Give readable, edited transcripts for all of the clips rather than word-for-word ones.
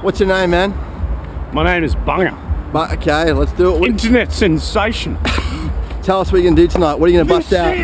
What's your name, man? My name is Bunger. Okay, let's do it. Internet sensation. Tell us what you're going to do tonight. What are you going to bust out?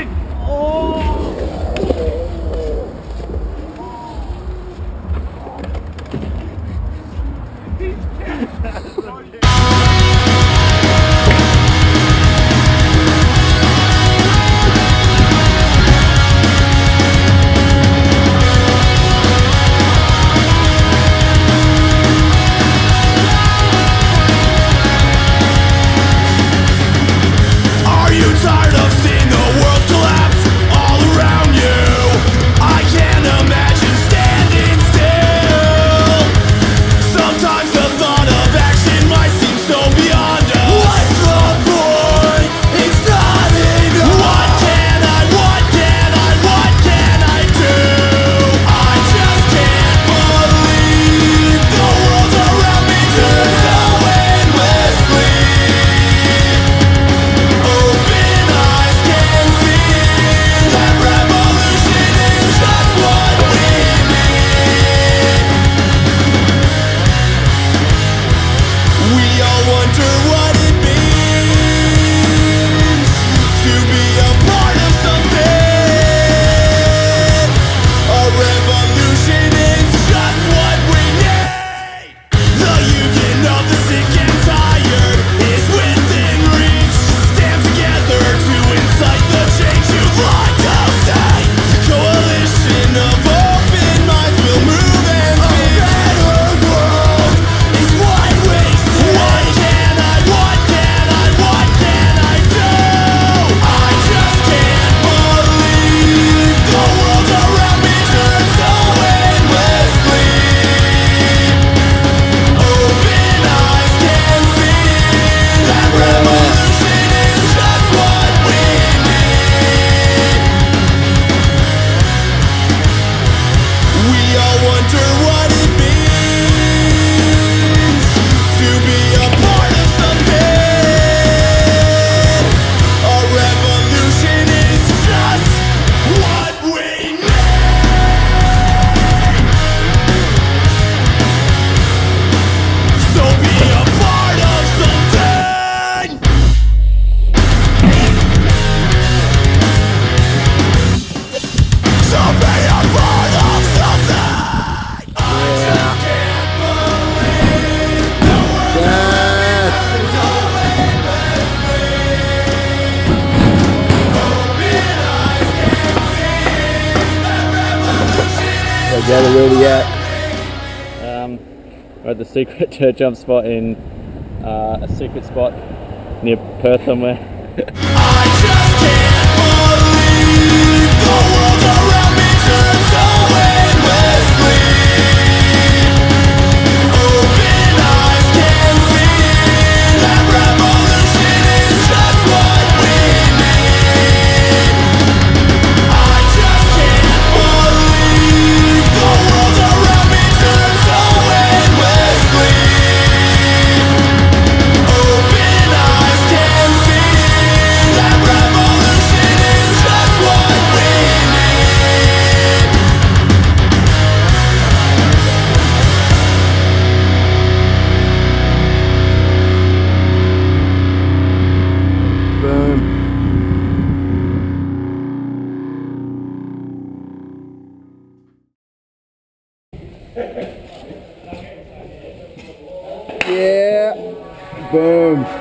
Where are we at? We're at the secret church jump spot in a secret spot near Perth somewhere. I just can't believe the world around me turns so endlessly. Open eyes can see that revolution is just what we need. I just can't believe the world around me turns so endlessly. Open eyes can see that revolution is just what we need. Boom. Yeah. Boom.